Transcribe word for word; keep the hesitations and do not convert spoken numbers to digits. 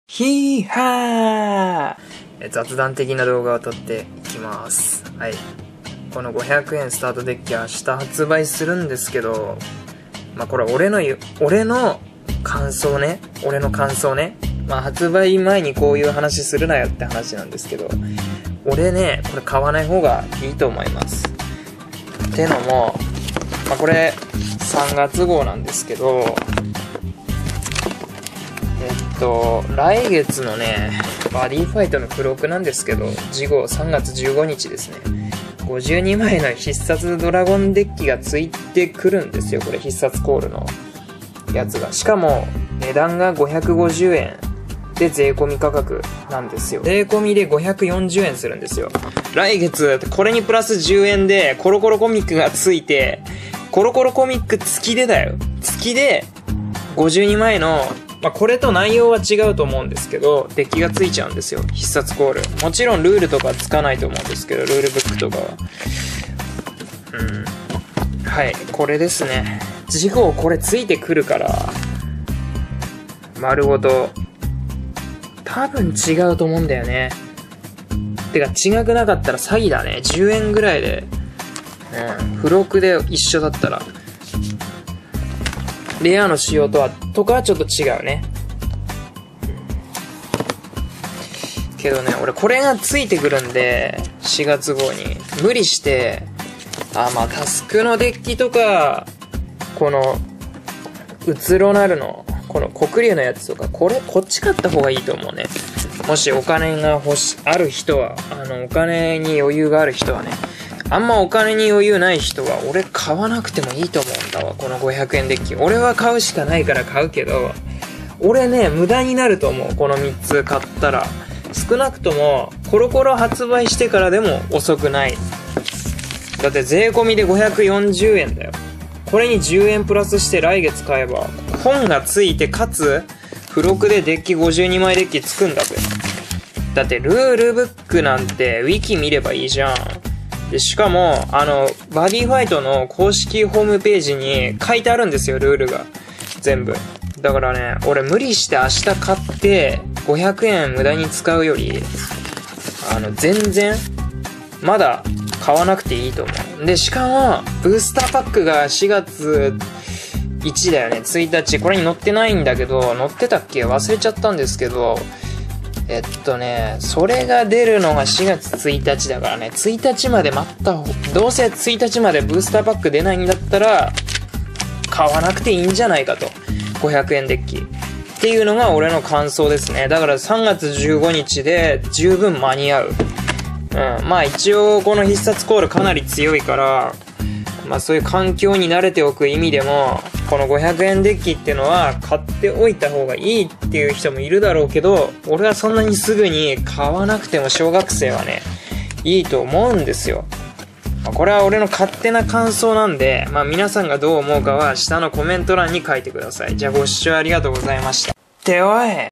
ヒーハー雑談的な動画を撮っていきます。はい。このごひゃくえんスタートデッキは明日発売するんですけど、まあこれ俺の言う、俺の感想ね。俺の感想ね。まあ発売前にこういう話するなよって話なんですけど、俺ね、これ買わない方がいいと思います。ってのも、まあこれさんがつ号なんですけど、えっと、来月のね、バディファイトの付録なんですけど、次号さんがつじゅうごにちですね。ごじゅうにまいの必殺ドラゴンデッキがついてくるんですよ、これ必殺コールのやつが。しかも、値段がごひゃくごじゅうえんで税込み価格なんですよ。税込みでごひゃくよんじゅうえんするんですよ。来月、これにプラスじゅうえんでコロコロコミックがついて、コロコロコミック付きでだよ。付きで、ごじゅうにまいの、まあ、これと内容は違うと思うんですけど、デッキがついちゃうんですよ。必殺コール。もちろんルールとかつかないと思うんですけど、ルールブックとかは。うん。はい、これですね。次号これついてくるから、丸ごと、多分違うと思うんだよね。てか違くなかったら詐欺だね。じゅうえんぐらいで、うん、付録で一緒だったら。レアの仕様とは、とかはちょっと違うね。けどね、俺これがついてくるんで、しがつ号に。無理して、あ、まあタスクのデッキとか、この、うつろなるの、この黒竜のやつとか、これ、こっち買った方がいいと思うね。もしお金が欲し、ある人は、あの、お金に余裕がある人はね。あんまお金に余裕ない人は俺買わなくてもいいと思うんだわ、このごひゃくえんデッキ。俺は買うしかないから買うけど、俺ね、無駄になると思う、このみっつ買ったら。少なくともコロコロ発売してからでも遅くない。だって税込みでごひゃくよんじゅうえんだよ。これにじゅうえんプラスして来月買えば本がついて、かつ付録でデッキごじゅうにまいデッキつくんだぜ。だってルールブックなんてウィキ見ればいいじゃん。で、しかも、あの、バディファイトの公式ホームページに書いてあるんですよ、ルールが。全部。だからね、俺無理して明日買って、ごひゃくえん無駄に使うより、あの、全然、まだ買わなくていいと思う。で、しかも、ブースターパックがしがつついたちだよね、ついたち。これに載ってないんだけど、載ってたっけ忘れちゃったんですけど、えっとね、それが出るのがしがつついたちだからね、ついたちまで待った方、どうせついたちまでブースターパック出ないんだったら、買わなくていいんじゃないかと。ごひゃくえんデッキ。っていうのが俺の感想ですね。だからさんがつじゅうごにちで十分間に合う。うん。まあ一応この必殺コールかなり強いから、まあそういう環境に慣れておく意味でも、このごひゃくえんデッキっていうのは買っておいた方がいいっていう人もいるだろうけど、俺はそんなにすぐに買わなくても小学生はね、いいと思うんですよ。これは俺の勝手な感想なんで、まあ皆さんがどう思うかは下のコメント欄に書いてください。じゃあご視聴ありがとうございました。っておい！